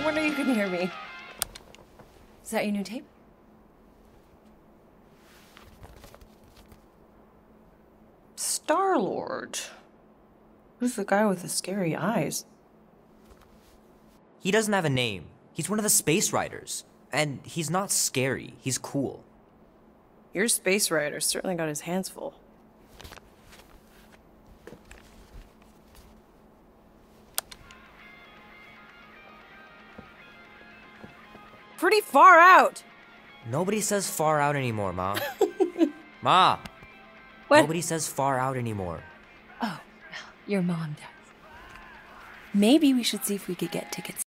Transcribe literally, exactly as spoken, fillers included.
wonder you couldn't hear me. Is that your new tape? Star-Lord. Who's the guy with the scary eyes? He doesn't have a name. He's one of the space riders. And he's not scary, he's cool. Your space rider certainly got his hands full. Pretty far out! Nobody says far out anymore, Ma. Ma! What? Nobody says far out anymore. Oh, your mom does. Maybe we should see if we could get tickets.